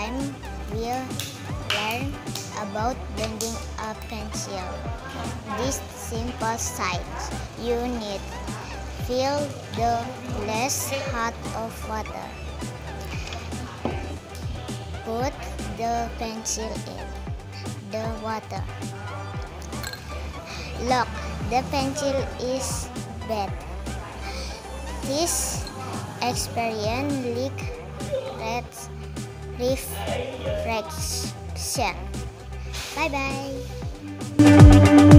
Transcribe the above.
time we'll learn about bending a pencil. This simple science you need. Fill the glass hot of water. Put the pencil in the water. Look, the pencil is bent. This experience leads refraction. Bye bye.